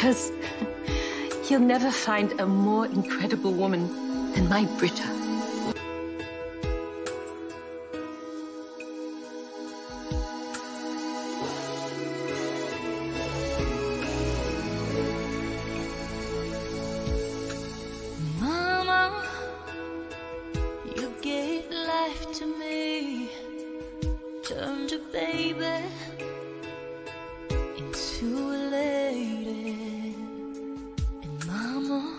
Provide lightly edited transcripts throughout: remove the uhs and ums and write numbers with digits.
Because you'll never find a more incredible woman than my Britta. Mama, you gave life to me, turned a baby into a lady. And Mama,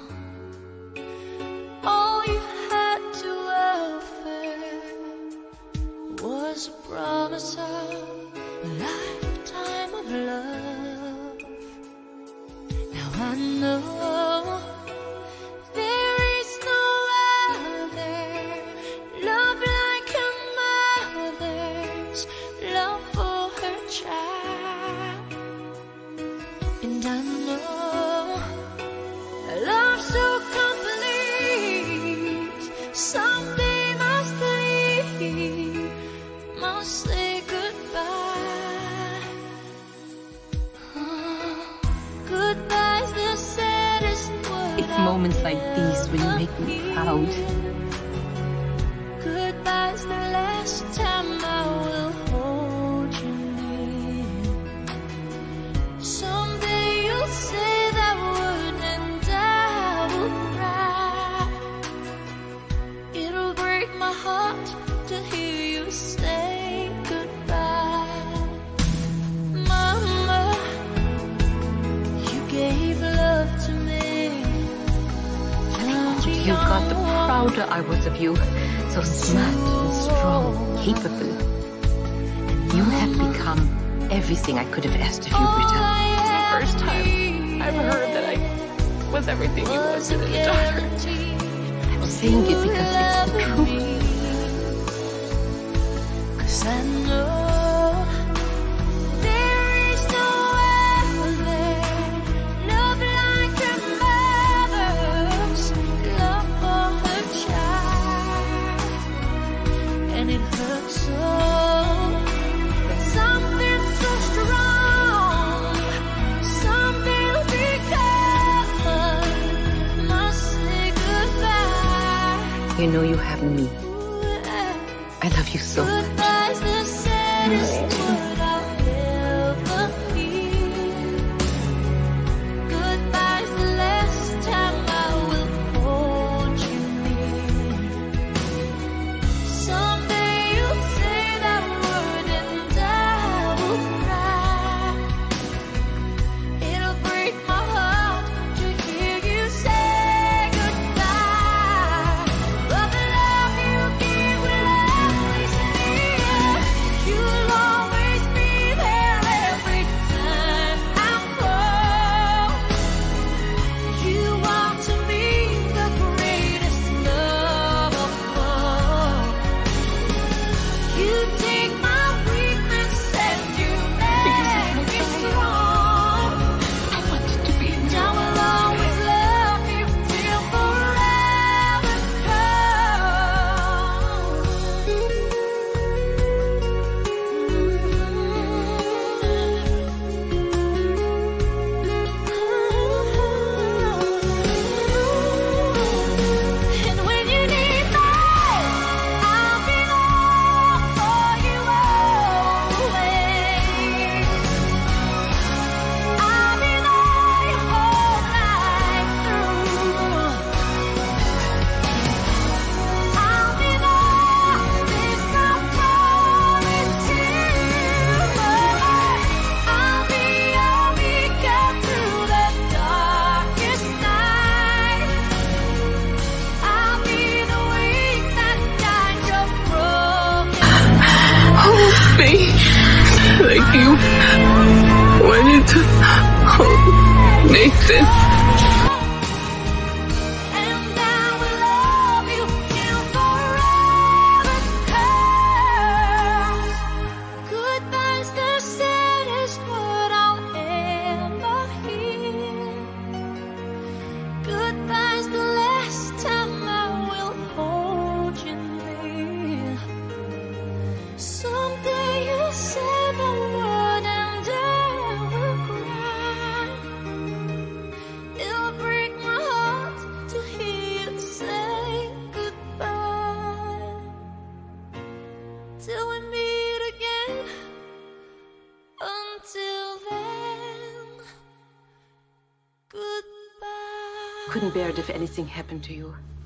all you had to offer was a promise of a lifetime of love. Now I know there is no other love like a mother's love for her child. And I know a love so complete someday must leave, must say goodbye. Goodbye's the saddest word. It's moments like these when you make me proud. Goodbye's the last time I will hold you near. Someday you'll say that word and I will cry. It'll break my heart to hear you say goodbye. Mama, you gave love to me. You got the prouder I was of you. So smart and strong, capable. And you have become everything I could have asked of you, Britta. It's the first time I've heard that I was everything you wanted in a daughter. I'm saying it because it's the truth. 'Cause I know there is no other love like a mother's love for her child. And it hurts so that something so strong someday will become must say goodbye. You know you have me. I love you so much. Goodbye's the saddest word I'll ever hear. Goodbye's the last time I will hold you near. Someday you'll say that word and I will cry. It'll break my heart to hear you say goodbye. But the love you give will always be here. You'll always be there every time I fall. You want to be the greatest love of all. You take my weakness and you make me strong. I wanted to be in I your will always love you till forever comes. And when you need me, I'll be there for you always. I'll be there your whole life through. I'll be there, this I promise you. I'll be your beacon through the darkest night. I'll be the wings that guide your broken hold me like you wanted to hold Nathan. and I will love you till forever comes. Goodbye's the saddest word I'll ever hear. Goodbye's the last time I will hold you near. Someday you'll say the word and till we meet again. Until then, goodbye. Couldn't bear it if anything happened to you.